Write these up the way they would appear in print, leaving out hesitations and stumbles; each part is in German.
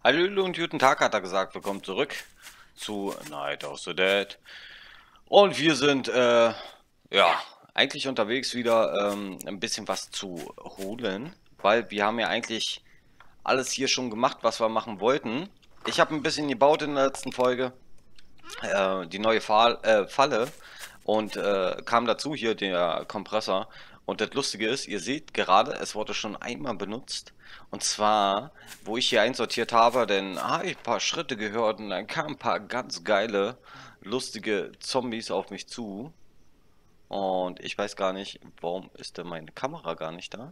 Hallo und guten Tag, hat er gesagt. Willkommen zurück zu Night of the Dead. Und wir sind, ja, eigentlich unterwegs wieder ein bisschen was zu holen, weil wir haben ja eigentlich alles hier schon gemacht, was wir machen wollten. Ich habe ein bisschen gebaut in der letzten Folge, die neue Falle und kam dazu hier der Kompressor. Und das Lustige ist, ihr seht gerade, es wurde schon einmal benutzt. Und zwar, wo ich hier einsortiert habe, denn habe ich ein paar Schritte gehört und dann kamen ein paar ganz geile, lustige Zombies auf mich zu. Und ich weiß gar nicht, warum ist denn meine Kamera gar nicht da?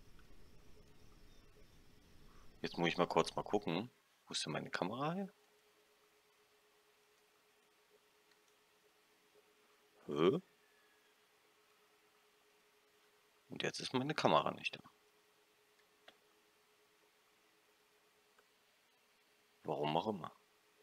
Jetzt muss ich mal kurz mal gucken. Wo ist denn meine Kamera hier? Hä? Und jetzt ist meine Kamera nicht da. Warum auch immer.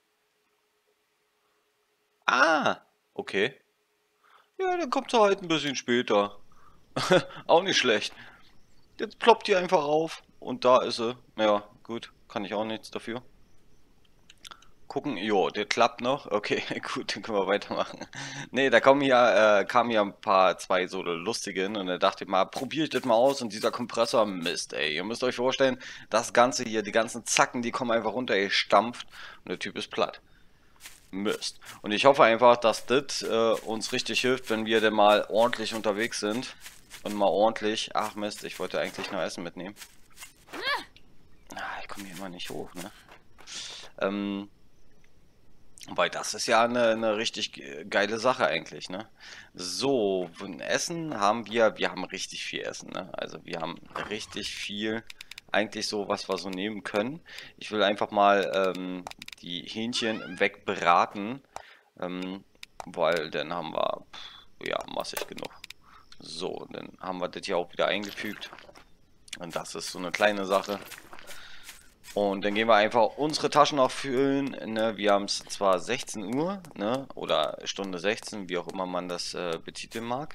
Ah, okay. Ja, dann kommt sie halt ein bisschen später. Auch nicht schlecht. Jetzt ploppt die einfach auf und da ist sie. Ja, gut, kann ich auch nichts dafür. Gucken, jo, der klappt noch. Okay, gut, dann können wir weitermachen. Ne, da kamen hier ein paar, zwei so lustige hin und da dachte ich mal, probiere ich das mal aus und dieser Kompressor, Mist, ey. Ihr müsst euch vorstellen, das Ganze hier, die ganzen Zacken, die kommen einfach runter, ey, stampft und der Typ ist platt. Mist. Und ich hoffe einfach, dass das uns richtig hilft, wenn wir denn mal ordentlich unterwegs sind. Und mal ordentlich. Ach Mist, ich wollte eigentlich noch Essen mitnehmen. Ah, ich komme hier immer nicht hoch, ne? Ähm, weil das ist ja eine richtig geile Sache eigentlich, ne? So, von Essen haben wir haben richtig viel Essen, ne? Also wir haben richtig viel, eigentlich so, was wir so nehmen können. Ich will einfach mal die Hähnchen wegbraten, weil dann haben wir, ja, massig genug. So, dann haben wir das hier auch wieder eingefügt. Und das ist so eine kleine Sache. Und dann gehen wir einfach unsere Taschen noch füllen. Ne? Wir haben es zwar 16 Uhr, ne? Oder Stunde 16, wie auch immer man das betiteln mag.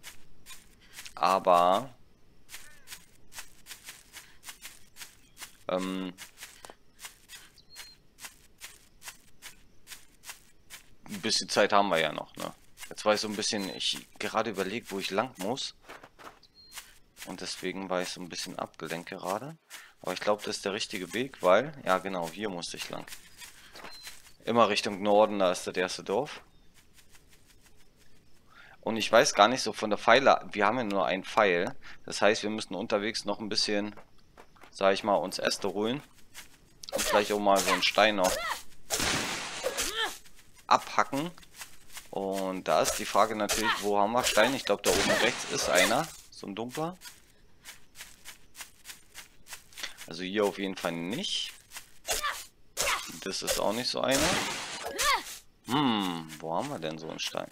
Aber ein bisschen Zeit haben wir ja noch. Ne? Jetzt war ich so ein bisschen, ich gerade überlegt, wo ich lang muss. Und deswegen war ich so ein bisschen abgelenkt gerade. Aber ich glaube, das ist der richtige Weg, weil, ja genau, hier musste ich lang. Immer Richtung Norden, da ist das erste Dorf. Und ich weiß gar nicht so von der Pfeile, wir haben ja nur einen Pfeil. Das heißt, wir müssen unterwegs noch ein bisschen, sag ich mal, uns Äste holen. Und vielleicht auch mal so einen Stein noch abhacken. Und da ist die Frage natürlich, wo haben wir Stein? Ich glaube, da oben rechts ist einer, so ein dunkler. Also hier auf jeden Fall nicht. Das ist auch nicht so einer. Wo haben wir denn so einen Stein?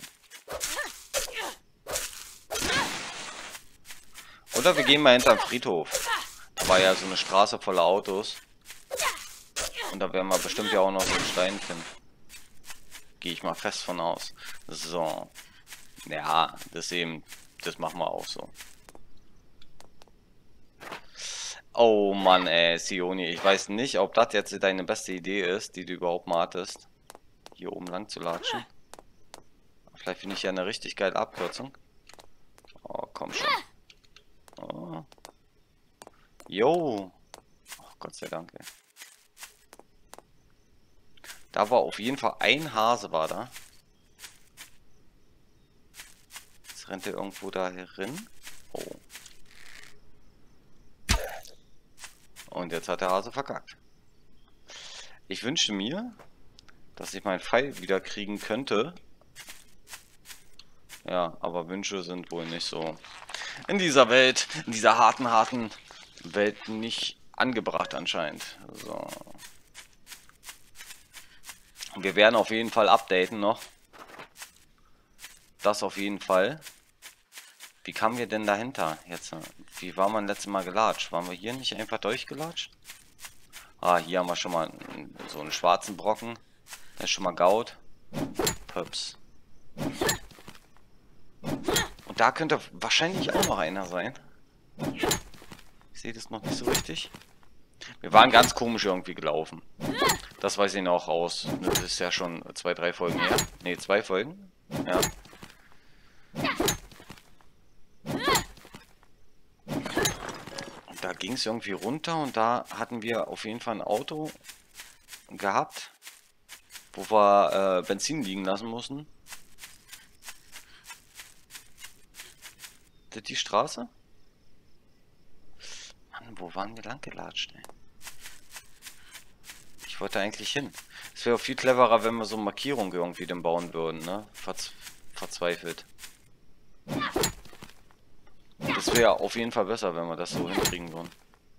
Oder wir gehen mal hinterm Friedhof. Da war ja so eine Straße voller Autos. Und da werden wir bestimmt ja auch noch so einen Stein finden. Gehe ich mal fest von aus. So. Ja, das machen wir auch so. Oh Mann, ey, Sioni, ich weiß nicht, ob das jetzt deine beste Idee ist, die du überhaupt mal hattest, hier oben lang zu latschen. Vielleicht finde ich ja eine richtig geile Abkürzung. Oh, komm schon. Oh. Jo. Oh, Gott sei Dank, ey. Da war auf jeden Fall ein Hase, war da. Jetzt rennt er irgendwo da herin. Oh. Und jetzt hat der Hase verkackt. Ich wünschte mir, dass ich meinen Pfeil wieder kriegen könnte. Ja, aber Wünsche sind wohl nicht so in dieser Welt, in dieser harten Welt nicht angebracht anscheinend. So. Wir werden auf jeden Fall updaten noch. Das auf jeden Fall. Wie kamen wir denn dahinter jetzt? Wie war man letztes Mal gelatscht? Waren wir hier nicht einfach durchgelatscht? Ah, hier haben wir schon mal so einen schwarzen Brocken. Der ist schon mal Gaut. Pöps. Und da könnte wahrscheinlich auch noch einer sein. Ich sehe das noch nicht so richtig. Wir waren ganz komisch irgendwie gelaufen. Das weiß ich noch aus. Das ist ja schon 2, 3 Folgen her. Ne, 2 Folgen. Ja. Da ging es irgendwie runter und da hatten wir auf jeden Fall ein Auto gehabt, wo wir Benzin liegen lassen mussten. Das die Straße? Mann, wo waren wir lang gelatscht, ey? Ich wollte eigentlich hin. Es wäre auch viel cleverer, wenn wir so Markierungen irgendwie dann bauen würden, ne? Verzweifelt. Das wäre auf jeden Fall besser, wenn wir das so hinkriegen würden.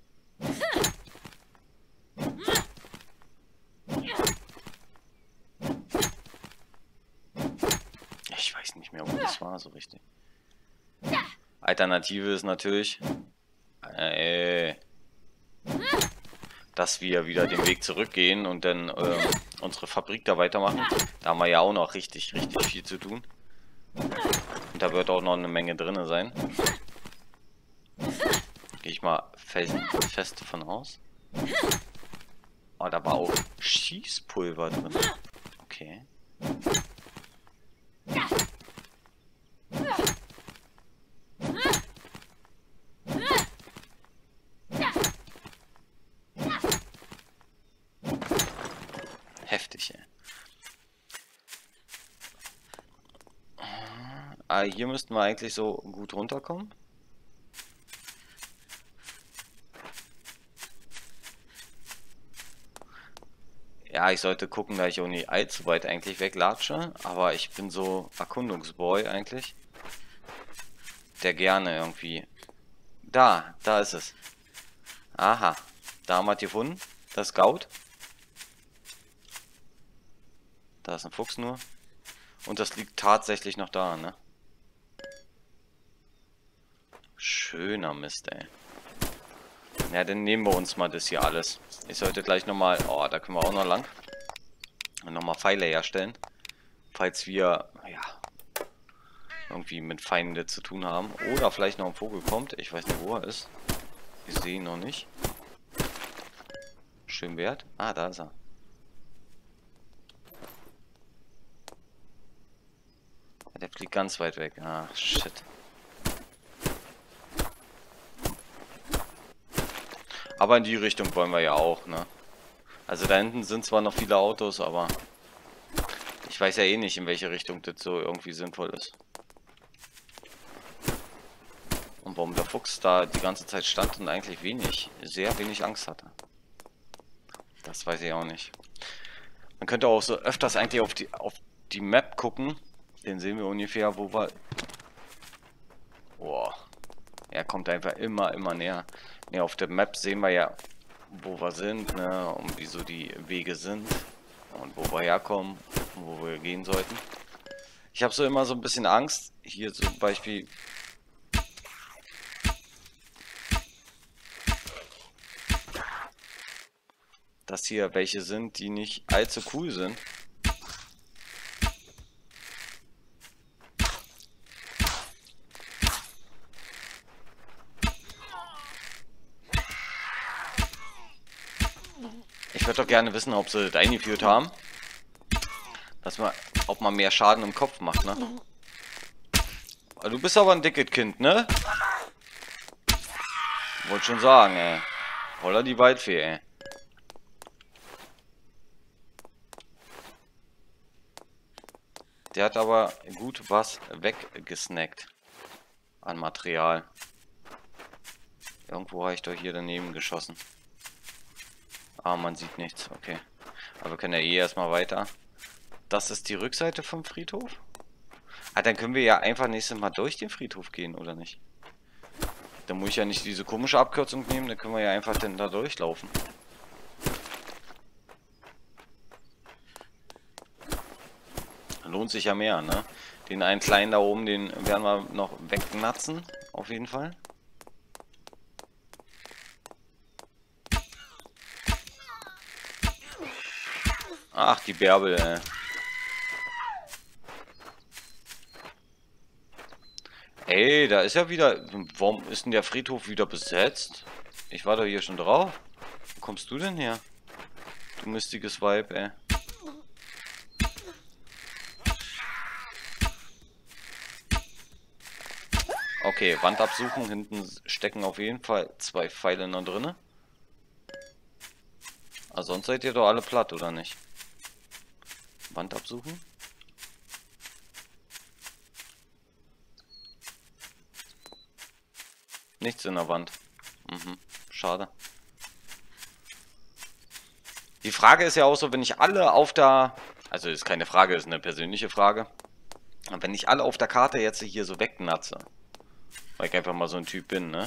Ich weiß nicht mehr, wo das war so richtig. Alternative ist natürlich, dass wir wieder den Weg zurückgehen und dann unsere Fabrik da weitermachen. Da haben wir ja auch noch richtig viel zu tun. Und da wird auch noch eine Menge drin sein. Gehe ich mal fest davon aus. Oh, da war auch Schießpulver drin. Okay. Heftig, ey. Hier müssten wir eigentlich so gut runterkommen. Ja, ich sollte gucken, da ich auch nicht allzu weit eigentlich weglatsche. Aber ich bin so Erkundungsboy eigentlich. Der gerne irgendwie... Da ist es. Aha, da haben wir es gefunden. Das Scout. Da ist ein Fuchs nur. Und das liegt tatsächlich noch da, ne? Schöner Mist, ey. Ja, dann nehmen wir uns mal das hier alles. Ich sollte gleich nochmal... Oh, da können wir auch noch lang. Und nochmal Pfeile herstellen. Falls wir, ja, irgendwie mit Feinden zu tun haben. Oder vielleicht noch ein Vogel kommt. Ich weiß nicht, wo er ist. Ich sehe ihn noch nicht. Schön wert. Ah, da ist er. Der fliegt ganz weit weg. Ah, shit. Aber in die Richtung wollen wir ja auch, ne? Also da hinten sind zwar noch viele Autos, aber ich weiß ja eh nicht, in welche Richtung das so irgendwie sinnvoll ist. Und warum der Fuchs da die ganze Zeit stand und eigentlich sehr wenig Angst hatte. Das weiß ich auch nicht. Man könnte auch so öfters eigentlich auf die Map gucken. Den sehen wir ungefähr, wo wir... Boah. Er kommt einfach immer näher. Ne, auf der Map sehen wir ja, wo wir sind, ne, und wieso die Wege sind und wo wir herkommen und wo wir gehen sollten. Ich habe so immer so ein bisschen Angst, hier zum Beispiel, dass hier welche sind, die nicht allzu cool sind. Ich würde doch gerne wissen, ob sie das eingeführt haben. Ob man mehr Schaden im Kopf macht, ne? Du bist aber ein dickes Kind, ne? Wollte schon sagen, ey. Holla die Waldfee, ey. Der hat aber gut was weggesnackt. An Material. Irgendwo habe ich doch hier daneben geschossen. Ah, man sieht nichts, okay. Aber wir können ja eh erstmal weiter. Das ist die Rückseite vom Friedhof. Ah, dann können wir ja einfach nächstes Mal durch den Friedhof gehen, oder nicht? Dann muss ich ja nicht diese komische Abkürzung nehmen, dann können wir ja einfach dann da durchlaufen. Lohnt sich ja mehr, ne? Den einen kleinen da oben, den werden wir noch wegnatzen, auf jeden Fall. Ach, die Bärbel, ey. Ey, da ist ja wieder... Warum ist denn der Friedhof wieder besetzt? Ich war doch hier schon drauf. kommst du denn her? Du mistiges Weib, ey. Okay, Wand absuchen. Hinten stecken auf jeden Fall 2 Pfeile noch drinne. Aber sonst seid ihr doch alle platt, oder nicht? Wand absuchen. Nichts in der Wand. Mhm, schade. Die Frage ist ja auch so, wenn ich alle auf der... Also ist keine Frage, ist eine persönliche Frage. Wenn ich alle auf der Karte jetzt hier so wegnatze, weil ich einfach mal so ein Typ bin, ne?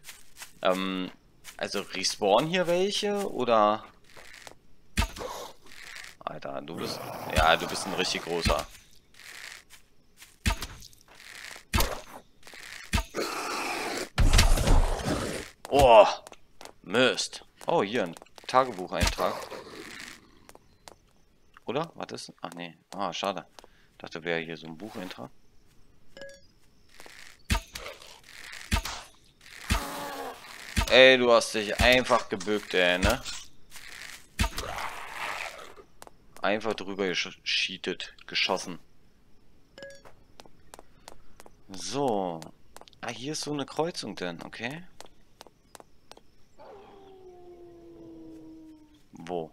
Also respawnen hier welche, oder... Alter, du bist... Ja, du bist ein richtig großer. Oh, Mist. Oh, hier ein Tagebucheintrag. Oder? Was ist? Ach nee. Ah, schade. Dachte, wäre hier so ein Bucheintrag. Ey, du hast dich einfach gebückt, ey, ne? Einfach drüber gescheatet, geschossen. So. Ah, hier ist so eine Kreuzung denn, okay? Wo?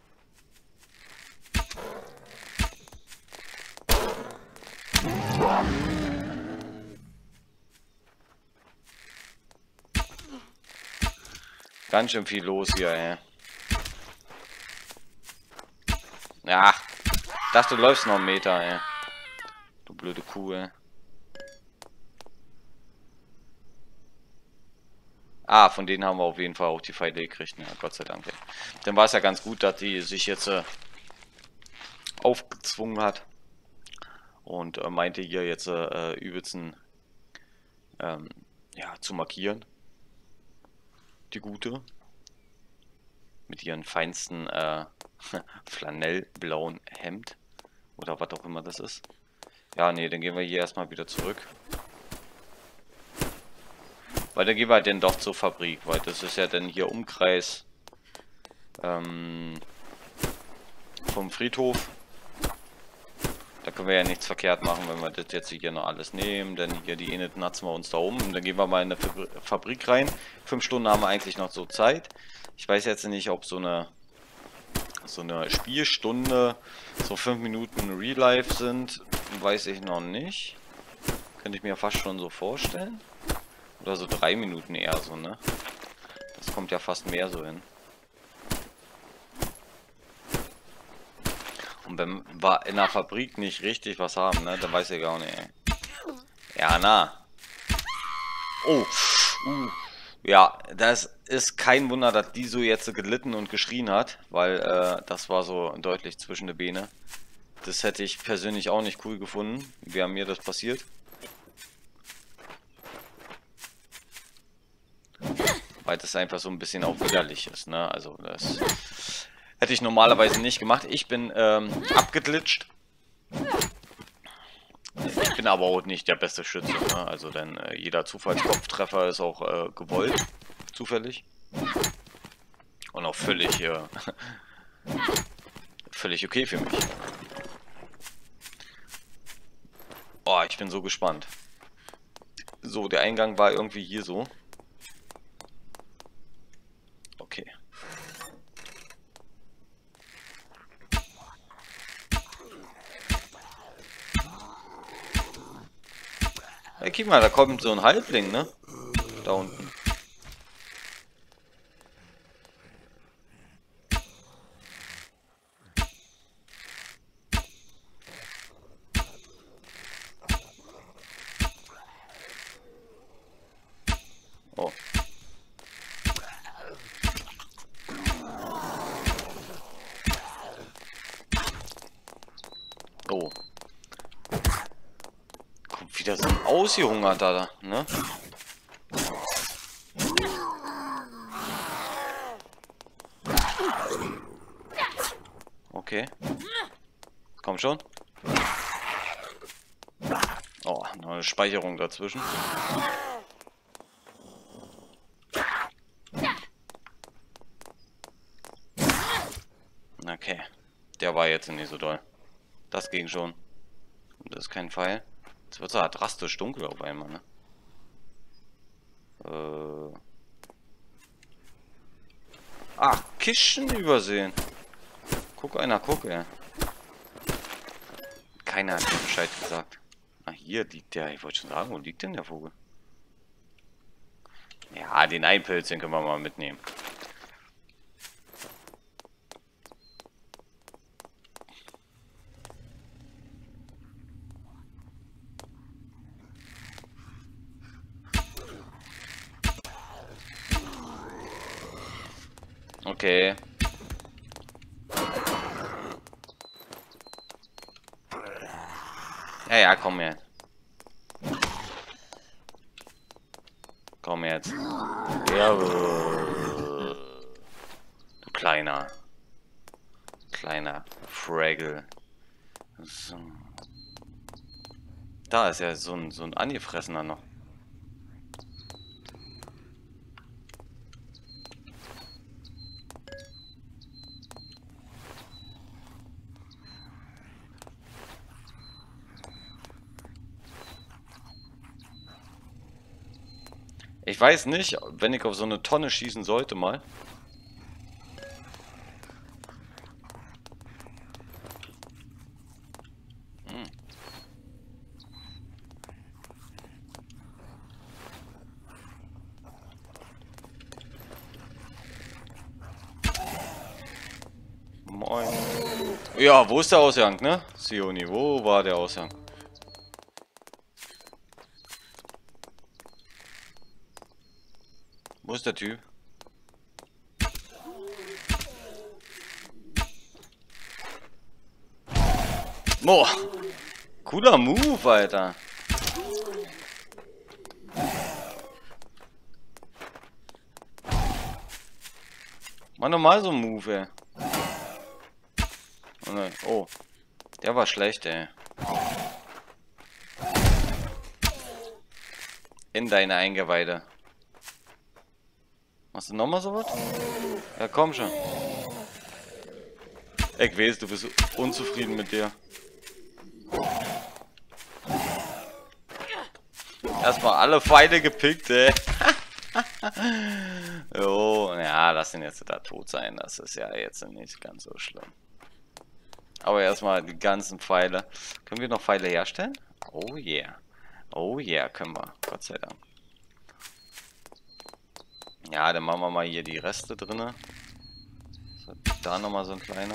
Ganz schön viel los hier, ey. Ja, dachte, du läufst noch einen Meter, ey. Du blöde Kuh, ey. Ah, von denen haben wir auf jeden Fall auch die Pfeile gekriegt. Ja, Gott sei Dank. Ey. Dann war es ja ganz gut, dass die sich jetzt aufgezwungen hat. Und meinte hier jetzt übelsten ja, zu markieren. Die Gute. Mit ihren feinsten flanellblauen Hemd. Oder was auch immer das ist. Ja, nee, dann gehen wir hier erstmal wieder zurück. Weil dann gehen wir dann doch zur Fabrik, weil das ist ja dann hier Umkreis vom Friedhof. Da können wir ja nichts verkehrt machen, wenn wir das jetzt hier noch alles nehmen. Denn hier die Inet natzen wir uns da um. Und dann gehen wir mal in eine Fabrik rein. 5 Stunden haben wir eigentlich noch so Zeit. Ich weiß jetzt nicht, ob so eine Spielstunde so 5 Minuten Real Life sind. Weiß ich noch nicht. Könnte ich mir fast schon so vorstellen. Oder so 3 Minuten eher so, ne? Das kommt ja fast mehr so hin. Und wenn wir in der Fabrik nicht richtig was haben, ne? Dann weiß ich gar nicht, ey. Ja, na. Oh. Ja, das ist kein Wunder, dass die so jetzt gelitten und geschrien hat. Weil das war so deutlich zwischen den Beine. Das hätte ich persönlich auch nicht cool gefunden. Wie mir das passiert. Weil das einfach so ein bisschen auch widerlich ist, ne? Also das hätte ich normalerweise nicht gemacht. Ich bin abgeglitscht. Ich bin aber auch nicht der beste Schütze, ne? Also denn jeder Zufallskopftreffer ist auch gewollt, zufällig. Und auch völlig völlig okay für mich. Oh, ich bin so gespannt. So, der Eingang war irgendwie hier so. Okay. Hey, guck mal, da kommt so ein Halbling, ne? Da unten. Oh. Oh. Kommt wieder so ein ausgehungerter da, ne? Okay. Komm schon. Oh, noch eine Speicherung dazwischen. Okay. Der war jetzt nicht so doll. Das ging schon. Das ist kein Pfeil. Jetzt wird es halt drastisch dunkel auf einmal, ne? Ah, Kisten übersehen. Guck einer, guck, ey. Keiner hat mir Bescheid gesagt. Ah, hier liegt der. Ich wollte schon sagen, wo liegt denn der Vogel? Ja, den Einpilz, den können wir mal mitnehmen. Okay. Ja, ja, komm jetzt. Komm jetzt. Jawohl. Du kleiner Fraggle. So. Da ist ja so ein angefressener noch. Ich weiß nicht, wenn ich auf so eine Tonne schießen sollte mal. Moin. Ja, wo ist der Ausgang, ne? Sioni, wo war der Ausgang? Wo ist der Typ? Boah. Cooler Move, Alter. Mach nochmal so einen Move, ey. Oh. Der war schlecht, ey. In deine Eingeweide. Machst du nochmal sowas? Ja, komm schon. Ich weiß, du bist unzufrieden mit dir. Erstmal alle Pfeile gepickt, ey. Oh, ja, lass den jetzt da tot sein. Das ist ja jetzt nicht ganz so schlimm. Aber erstmal die ganzen Pfeile. Können wir noch Pfeile herstellen? Oh yeah. Oh yeah, können wir. Gott sei Dank. Ja, dann machen wir mal hier die Reste drinne. So, da nochmal so ein kleiner.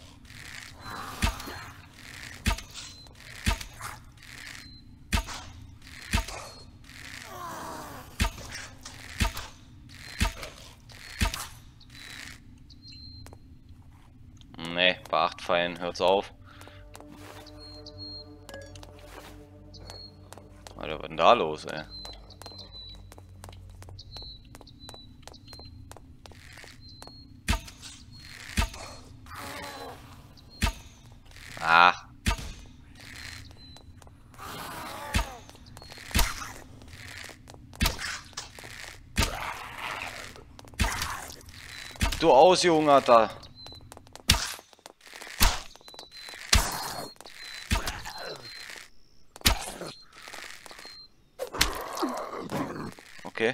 Ne, bei 8 Pfeilen hört's auf. Alter, was ist denn da los, ey? Ah. Du Ausjungerter. Okay.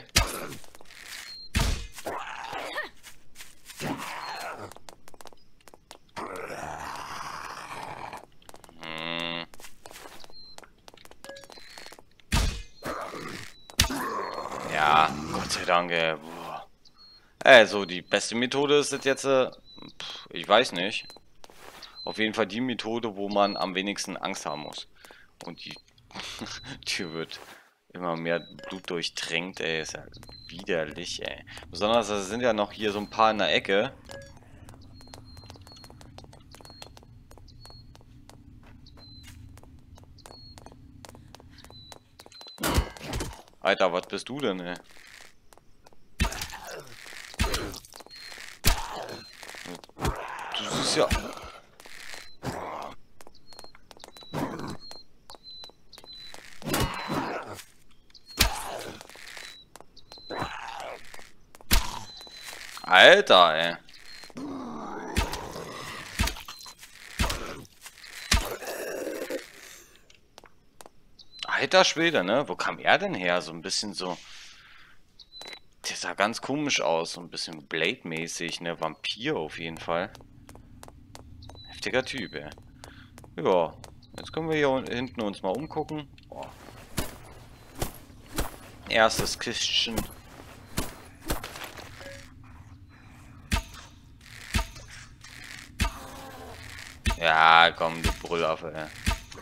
Ja, Gott sei Dank, ey. Also, die beste Methode ist das jetzt, ich weiß nicht. Auf jeden Fall die Methode, wo man am wenigsten Angst haben muss. Und die Tür wird immer mehr Blut durchtränkt, ey. Ist ja widerlich, ey. Besonders, da sind ja noch hier so ein paar in der Ecke. Alter, was bist du denn, ey? Du siehst ja... Alter, ey. Alter Schwede, ne? Wo kam er denn her? So ein bisschen so... Der sah ganz komisch aus. So ein bisschen Blade-mäßig, ne? Vampir auf jeden Fall. Heftiger Typ, ey. Ja. Jetzt können wir hier hinten uns mal umgucken. Oh. Erstes Kistchen. Ja, komm, du Brüllaffe, ey.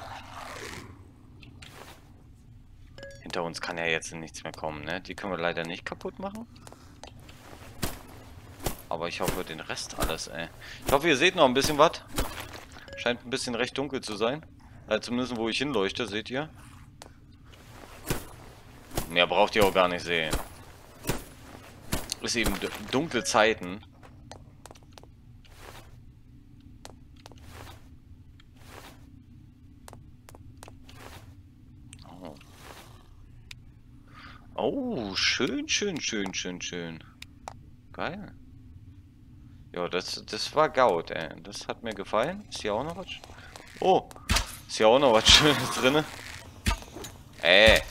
Hinter uns kann ja jetzt nichts mehr kommen, ne? Die können wir leider nicht kaputt machen. Aber ich hoffe, den Rest alles, ey. Ich hoffe, ihr seht noch ein bisschen was. Scheint ein bisschen recht dunkel zu sein. Zumindest, wo ich hinleuchte, seht ihr. Mehr braucht ihr auch gar nicht sehen. Ist eben dunkle Zeiten. Oh. Oh, schön, schön, schön, schön, schön. Geil. Ja, das war Gaut, ey. Das hat mir gefallen. Ist hier auch noch was? Oh, ist hier auch noch was Schönes drin? Ey.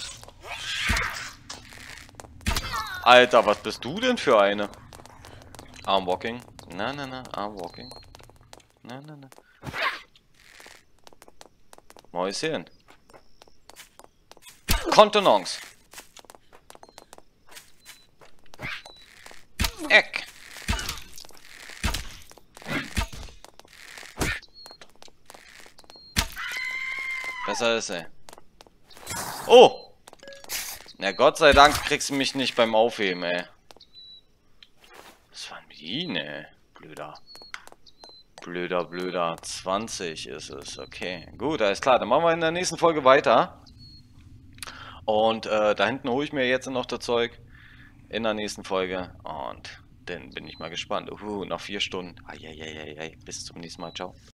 Alter, was bist du denn für eine? Armwalking. Na, na, na, Armwalking. Na, na, na. Mäuschen. Kontenance. Eck. Besser ist, ey. Oh! Na Gott sei Dank kriegst du mich nicht beim Aufheben, ey. Was war denn mit Ihnen, ey? Blöder. Blöder, blöder. 20 ist es. Okay. Gut, alles klar. Dann machen wir in der nächsten Folge weiter. Und da hinten hole ich mir jetzt noch das Zeug. In der nächsten Folge. Und dann bin ich mal gespannt. Nach 4 Stunden. Eieieiei. Bis zum nächsten Mal. Ciao.